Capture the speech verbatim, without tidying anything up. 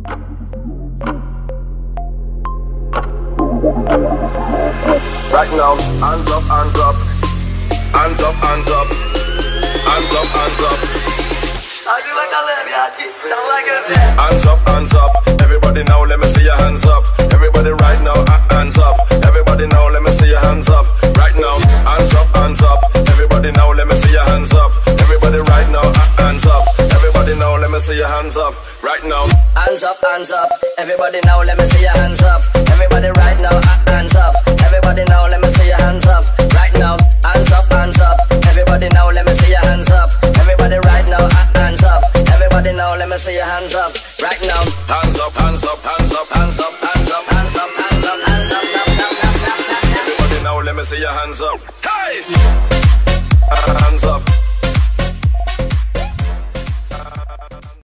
Right now, hands up, hands up, hands up, hands up, hands up, hands up. Hands up, hands up, everybody now let me see your hands up. Everybody right now, hands up. Everybody now let me see your hands up. Right now, hands up, hands up, everybody now let me see your hands up. Everybody right now, hands up. Everybody now let me see your hands up. Right now, hands up, hands up, everybody now let me see your hands up. Everybody right now, hands up. Everybody now let me see your hands up. Right now, hands up, hands up, everybody now let me see your hands up. Everybody right now, hands up. Everybody now let me see your hands up. Right now, hands up, hands up, hands up, hands up, hands up, hands up, hands up, hands up, everybody now let me see your hands up. Hey, hands up.